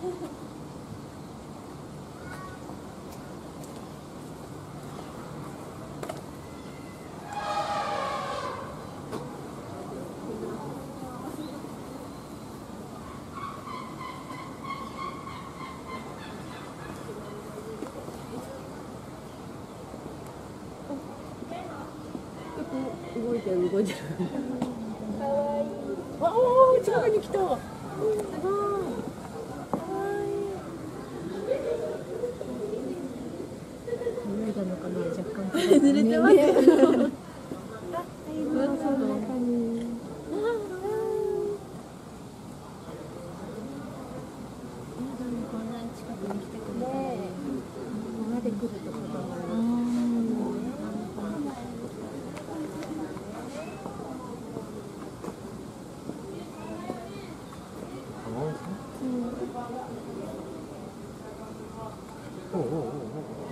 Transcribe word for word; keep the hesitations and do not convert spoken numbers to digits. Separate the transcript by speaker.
Speaker 1: 動いてる動いてる。かわいい。わお、近くに来た。すごい。かわいい。濡れたのかな、若干。濡れてますよ。あ、いますの中に。こんなに近くに来てくれたね。ここまで来ると子供が。
Speaker 2: おおおおお。